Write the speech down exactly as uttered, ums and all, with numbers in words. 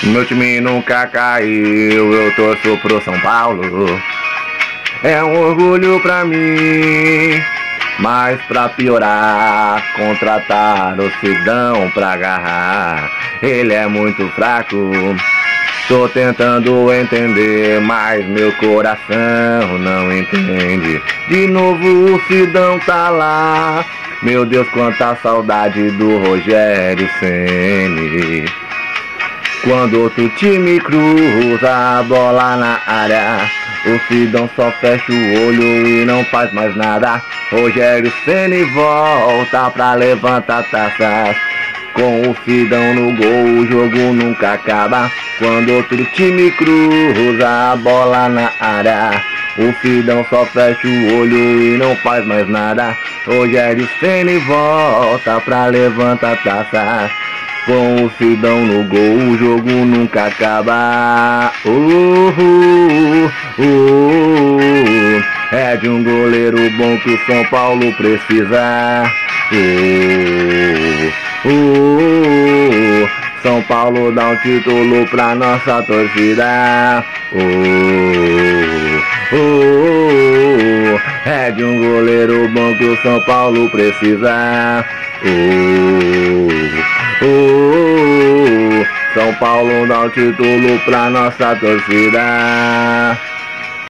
Meu time nunca caiu, eu torço pro São Paulo. É um orgulho pra mim, mas pra piorar, contratar o Sidão pra agarrar. Ele é muito fraco, tô tentando entender, mas meu coração não entende. De novo o Sidão tá lá, meu Deus, quanta saudade do Rogério Ceni. Quando outro time cruza a bola na área, o Sidão só fecha o olho e não faz mais nada. Rogério Ceni volta pra levantar taças. Com o Sidão no gol, o jogo nunca acaba. Quando outro time cruza a bola na área, o Sidão só fecha o olho e não faz mais nada. Rogério Ceni volta pra levantar taças. Com o Sidão no gol, o jogo nunca acaba. Uh, uh, uh, uh, é de um goleiro bom que o São Paulo precisa. Uh, uh, uh, São Paulo dá um título pra nossa torcida. Uh, uh, uh, é de um goleiro bom que o São Paulo precisa. Uh, uh, uh, São Paulo dá o título pra nossa torcida.